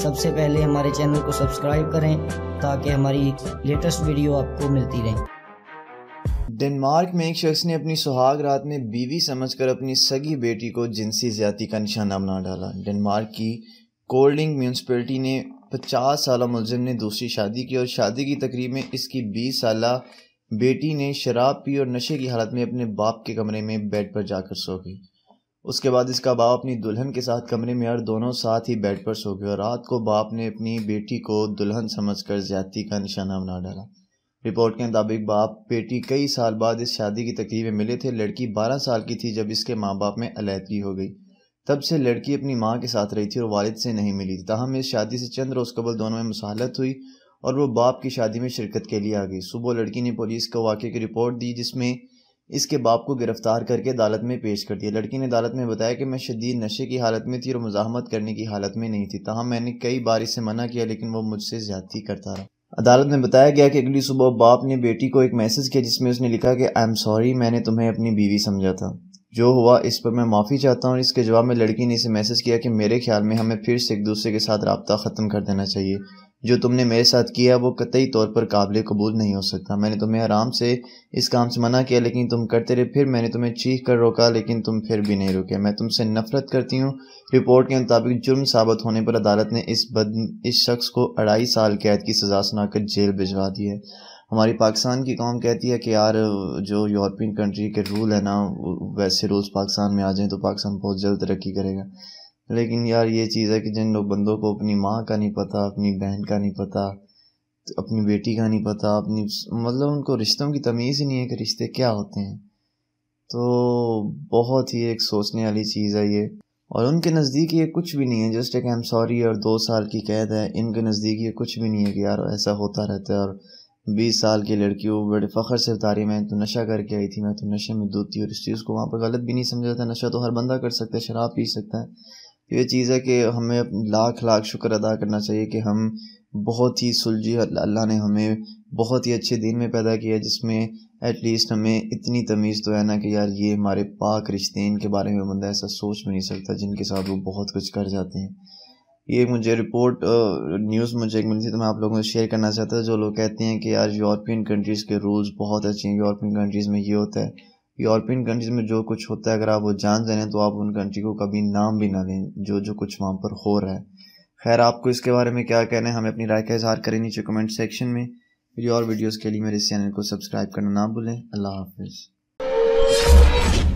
सबसे पहले हमारे चैनल को सब्सक्राइब करें ताकि हमारी लेटेस्ट वीडियो आपको मिलती रहे। डेनमार्क में एक शख्स ने अपनी सुहाग रात में बीवी समझकर अपनी सगी बेटी को जिनसी ज्यादती का निशाना बना डाला। डेनमार्क की कोल्डिंग म्यूनसिपैलिटी ने 50 साला मुलजिम ने दूसरी शादी की और शादी की तकरीब में इसकी 20 साला बेटी ने शराब पी और नशे की हालत में अपने बाप के कमरे में बेड पर जाकर सो गई। उसके बाद इसका बाप अपनी दुल्हन के साथ कमरे में और दोनों साथ ही बेड पर सो गए और रात को बाप ने अपनी बेटी को दुल्हन समझकर ज्यादती का निशाना बना डाला। रिपोर्ट के मुताबिक बाप बेटी कई साल बाद इस शादी की तकरीब में मिले थे। लड़की 12 साल की थी जब इसके माँ बाप में अलहदगी हो गई। तब से लड़की अपनी माँ के साथ रही थी और वालिद से नहीं मिली थी। ताहम इस शादी से चंद रोज़ कबल दोनों में मुसाहलत हुई और वो बाप की शादी में शिरकत के लिए आ गई। सुबह लड़की ने पुलिस को वाक़े की रिपोर्ट दी जिसमें इसके बाप को गिरफ्तार करके अदालत में पेश कर दिया। लड़की ने अदालत में बताया कि मैं शदीद नशे की हालत में थी और मुज़ाहमत करने की हालत में नहीं थी। ताहम मैंने कई बार इसे मना किया लेकिन वो मुझसे ज़्यादती करता रहा। अदालत में बताया गया कि अगली सुबह बाप ने बेटी को एक मैसेज किया जिसमें उसने लिखा कि आई एम सॉरी, मैंने तुम्हें अपनी बीवी समझा था, जो हुआ इस पर मैं माफ़ी चाहता हूँ। इसके जवाब में लड़की ने इसे मैसेज किया कि मेरे ख्याल में हमें फिर से एक दूसरे के साथ रब्ता ख़त्म कर देना चाहिए। जो तुमने मेरे साथ किया वो कतई तौर पर काबिल कबूल नहीं हो सकता। मैंने तुम्हें आराम से इस काम से मना किया लेकिन तुम करते रहे। फिर मैंने तुम्हें चीख कर रोका लेकिन तुम फिर भी नहीं रुके। मैं तुमसे नफरत करती हूँ। रिपोर्ट के मुताबिक जुर्म साबित होने पर अदालत ने इस शख्स को 2.5 साल कैद की सज़ा सुनाकर जेल भिजवा दी है। हमारी पाकिस्तान की कौम कहती है कि यार जो यूरोपियन कंट्री के रूल है ना वैसे रूल्स पाकिस्तान में आ जाएँ तो पाकिस्तान बहुत जल्द तरक्की करेगा। लेकिन यार ये चीज़ है कि जिन लोग बंदों को अपनी माँ का नहीं पता, अपनी बहन का नहीं पता, अपनी बेटी का नहीं पता, अपनी मतलब उनको रिश्तों की तमीज़ ही नहीं है कि रिश्ते क्या होते हैं, तो बहुत ही एक सोचने वाली चीज़ है ये। और उनके नज़दीक ये कुछ भी नहीं है, जस्ट एक आई एम सॉरी और 2 साल की कैद है। इनके नज़दीक ये कुछ भी नहीं है कि यार ऐसा होता रहता है। और 20 साल की लड़की वो बड़े फ़ख्र से बता रही मैं तो नशा करके आई थी, मैं तो नशे में दूध थी और इस चीज़ को वहाँ पर गलत भी नहीं समझा था। नशा तो हर बंदा कर सकता है, शराब पी सकता है। ये चीज़ है कि हमें लाख लाख शुक्र अदा करना चाहिए कि हम बहुत ही सुलझी, अल्लाह ने हमें बहुत ही अच्छे दिन में पैदा किया जिसमें एटलीस्ट हमें इतनी तमीज़ तो है ना कि यार ये हमारे पाक रिश्ते इनके बारे में बंदा ऐसा सोच भी नहीं सकता जिनके साथ वो बहुत कुछ कर जाते हैं। ये मुझे रिपोर्ट न्यूज़ मुझे एक मिली थी तो मैं आप लोगों से शेयर करना चाहता था। जो लोग कहते हैं कि यार यूरोपियन कंट्रीज़ के रूल्स बहुत अच्छे हैं, यूरोपियन कंट्रीज़ में ये होता है, यूरोपियन कंट्रीज़ में जो कुछ होता है अगर आप वो जान जाएं तो आप उन कंट्री को कभी नाम भी ना लें जो कुछ वहाँ पर हो रहा है। खैर आपको इसके बारे में क्या कहना है, हमें अपनी राय का इज़हार करें नीचे कमेंट सेक्शन में। और वीडियोज़ के लिए मेरे इस चैनल को सब्सक्राइब करना ना भूलें। अल्लाह हाफिज़।